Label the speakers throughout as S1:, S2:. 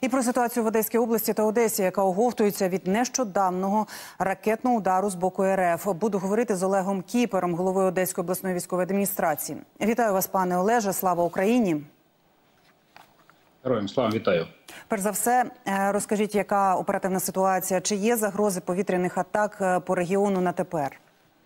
S1: І про ситуацію в Одеській області та Одесі, яка оговтується від нещодавнього ракетного удару з боку РФ. Буду говорити з Олегом Кіпером, головою Одеської обласної військової адміністрації. Вітаю вас, пане Олеже. Слава Україні.
S2: Героям слава, вітаю.
S1: Перш за все, розкажіть, яка оперативна ситуація? Чи є загрози повітряних атак по регіону на тепер?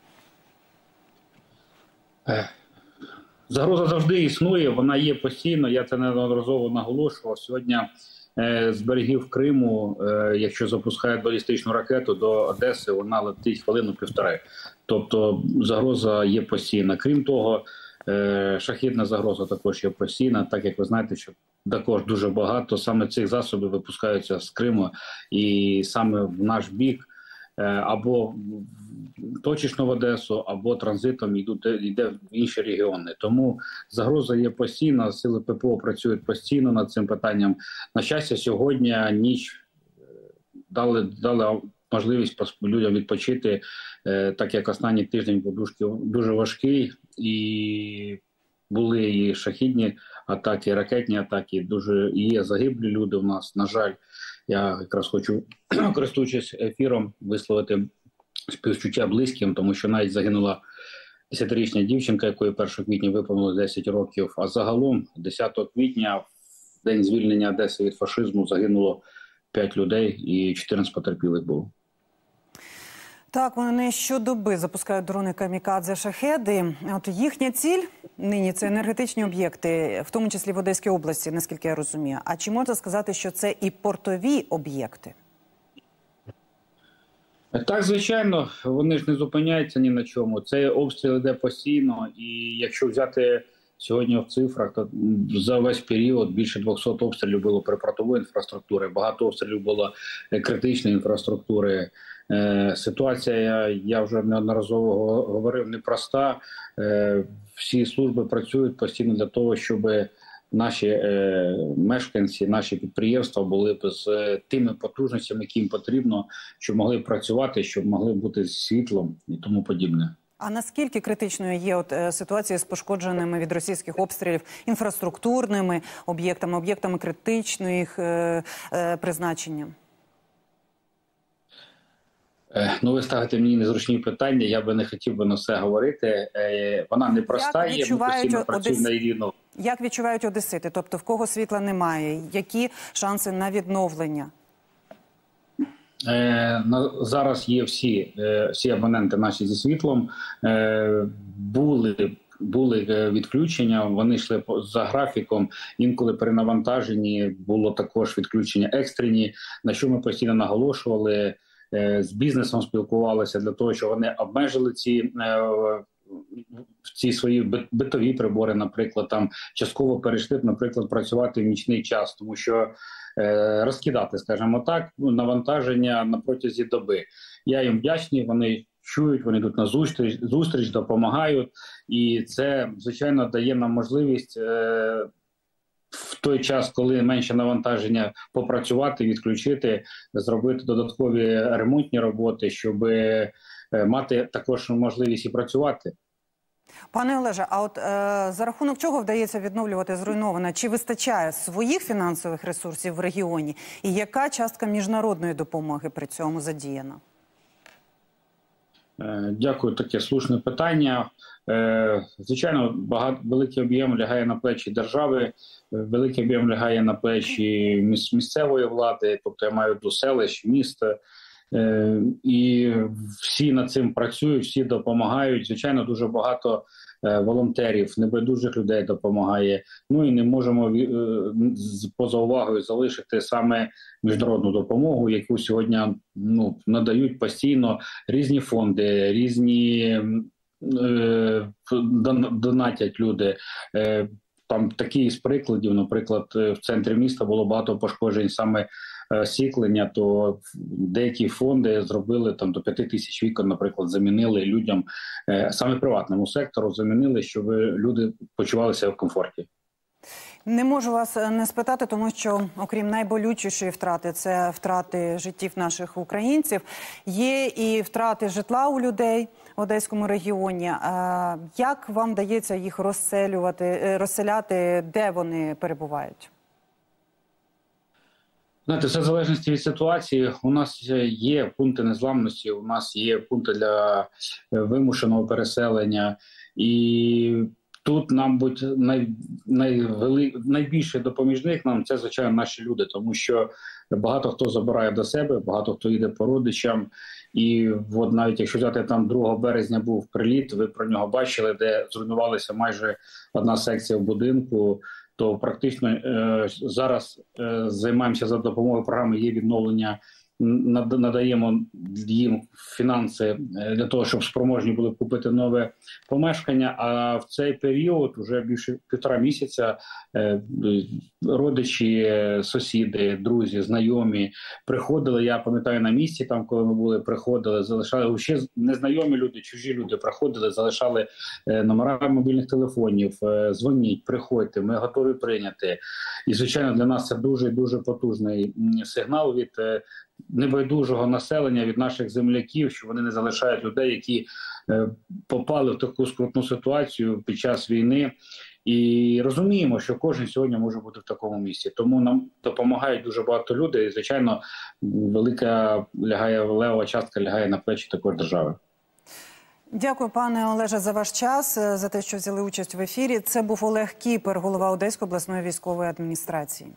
S2: Загроза завжди існує, вона є постійно, я це неодноразово наголошував. Сьогодні з берегів Криму, якщо запускають балістичну ракету до Одеси, вона летить хвилину-півтори. Тобто загроза є постійна. Крім того, шахедна загроза також є постійна, так як ви знаєте, що також дуже багато саме цих засобів випускаються з Криму і саме в наш бік, або точечно в Одесу, або транзитом йде в інші регіони. Тому загроза є постійна, сили ППО працюють постійно над цим питанням. На щастя, сьогодні ніч дали можливість людям відпочити, так як останній тиждень був дуже важкий, і були і шахідні атаки, і ракетні атаки, дуже є загиблі люди у нас, на жаль. Я якраз хочу, користуючись ефіром, висловити співчуття близьким, тому що навіть загинула 10-річна дівчинка, якої 1 квітня виповнилось 10 років, а загалом 10 квітня, в день звільнення Одеси від фашизму, загинуло 5 людей і 14 потерпілих було.
S1: Так, вони щодоби запускають дрони камікадзе «Шахеди». От їхня ціль нині – це енергетичні об'єкти, в тому числі в Одеській області, наскільки я розумію. А чи можна сказати, що це і портові об'єкти?
S2: Так, звичайно, вони ж не зупиняються ні на чому. Це обстріл йде постійно, і якщо взяти сьогодні в цифрах, то за весь період більше 200 обстрілів було припортової інфраструктури, багато обстрілів було критичної інфраструктури. Ситуація, я вже неодноразово говорив, непроста. Всі служби працюють постійно для того, щоб наші мешканці, наші підприємства були з тими потужностями, які їм потрібно, щоб могли працювати, щоб могли бути з світлом і тому подібне.
S1: А наскільки критичною є ситуація з пошкодженими від російських обстрілів інфраструктурними об'єктами критичного призначення?
S2: Ну, ви ставите мені незручні питання, я би не хотів би на все говорити. Вона не проста, ми постійно працюємо на рівно.
S1: Як відчувають одесити? Тобто в кого світла немає? Які шанси на відновлення?
S2: Зараз є всі абоненти наші зі світлом. Були відключення, вони йшли за графіком, інколи при навантаженні було також відключення екстрені, на що ми постійно наголошували, з бізнесом спілкувалися для того, щоб вони обмежили ці свої битові прибори, наприклад, там частково перейшли, наприклад, працювати в нічний час, тому що розкидати, скажімо так, навантаження на протязі доби. Я їм вдячний, вони чують, вони йдуть на зустріч, допомагають, і це, звичайно, дає нам можливість в той час, коли менше навантаження, попрацювати, відключити, зробити додаткові ремонтні роботи, щоб мати також можливість і працювати.
S1: Пане Олеже, а от за рахунок чого вдається відновлювати зруйноване? Чи вистачає своїх фінансових ресурсів в регіоні? І яка частка міжнародної допомоги при цьому задіяна?
S2: Дякую, таке слушне питання. Звичайно, великий об'єм лягає на плечі держави, великий об'єм лягає на плечі місцевої влади, тобто я маю до селищ, міст. І всі над цим працюють, всі допомагають. Звичайно, дуже багато волонтерів, небайдужих людей допомагає. Ну і не можемо поза увагою залишити саме міжнародну допомогу, яку сьогодні надають постійно різні фонди, різні донатять люди. Там такі з прикладів, наприклад, в центрі міста було багато пошкоджень саме освітлення, то деякі фонди зробили там до 5 тисяч вікон, наприклад, замінили людям, саме приватному сектору замінили, щоб люди почувалися в комфорті.
S1: Не можу вас не спитати, тому що, окрім найболючішої втрати, це втрати життів наших українців, є і втрати житла у людей в Одеському регіоні. Як вам вдається їх розселяти, де вони перебувають?
S2: Знаєте, все в залежності від ситуації. У нас є пункти незламності, у нас є пункти для вимушеного переселення, і тут, мабуть, найбільше допоміжних нам це, звичайно, наші люди, тому що багато хто забирає до себе, багато хто йде по родичам. І от навіть якщо взяти там 2 березня був приліт, ви про нього бачили, де зруйнувалася майже одна секція в будинку, то практично зараз займаємося за допомогою програми «Є відновлення», надаємо їм фінанси для того, щоб спроможні були купити нове помешкання. А в цей період, вже більше 1,5 місяця, родичі, сусіди, друзі, знайомі приходили. Я пам'ятаю, на місці, там, коли ми були, приходили, залишали ще незнайомі люди, чужі люди приходили, залишали номера мобільних телефонів, дзвоніть, приходьте, ми готові прийняти. І, звичайно, для нас це дуже потужний сигнал від небайдужого населення, від наших земляків, що вони не залишають людей, які попали в таку скрутну ситуацію під час війни. І розуміємо, що кожен сьогодні може бути в такому місці. Тому нам допомагають дуже багато людей. І, звичайно, велика левова частка лягає на плечі також держави.
S1: Дякую, пане Олеже, за ваш час, за те, що взяли участь в ефірі. Це був Олег Кіпер, голова Одеської обласної військової адміністрації.